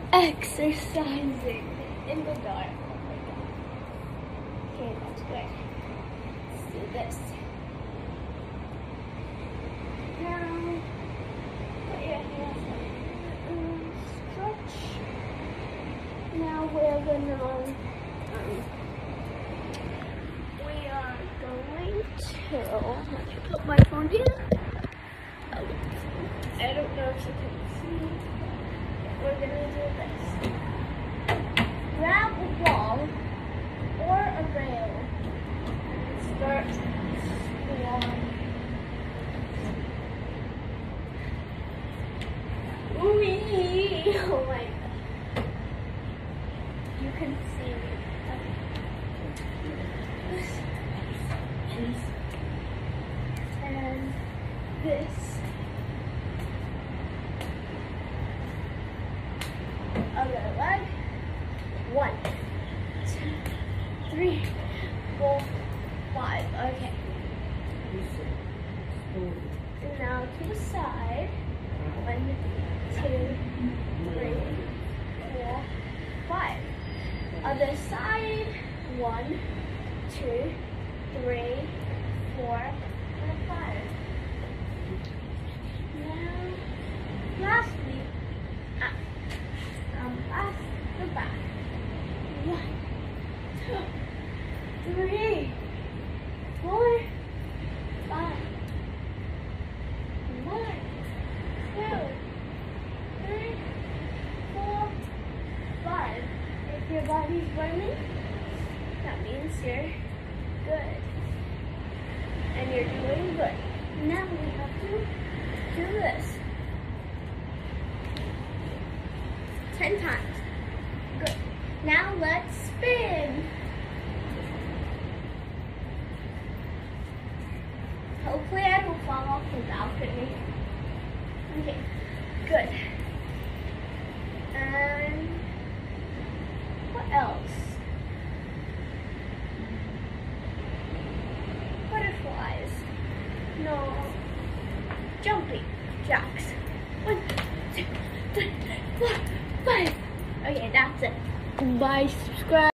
exercising in the dark. Okay, that's good. Let's do this. Now, put your hands up. Stretch. Now we're gonna, we are going to, let me put my phone here. Oh, I don't know if you can see. We're gonna do this. Grab a wall or a rail and start squatting. Wee! Oh my god. You can see me. And this. Other leg. 1, 2, 3, 4, 5. Okay. Now to the side. 1, 2, 3, 4, 5. Other side. 1, 2, 3, 4, and 5. Now, lastly, last the back. 1, 2, 3, 4, 5. 1, 2, 3, 4, 5. If your body's burning, that means you're good. And you're doing good. Now we have to do this 10 times. Good. Now let's spin. Hopefully I don't fall off the balcony. Okay, good. And what else? Butterflies. No. Jumping jacks. 1, 2, 3, 4, 5. Okay, that's it. Bye, subscribe.